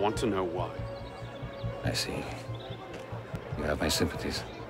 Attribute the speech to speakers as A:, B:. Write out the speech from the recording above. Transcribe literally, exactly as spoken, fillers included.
A: want to know why.
B: I see. You have my sympathies.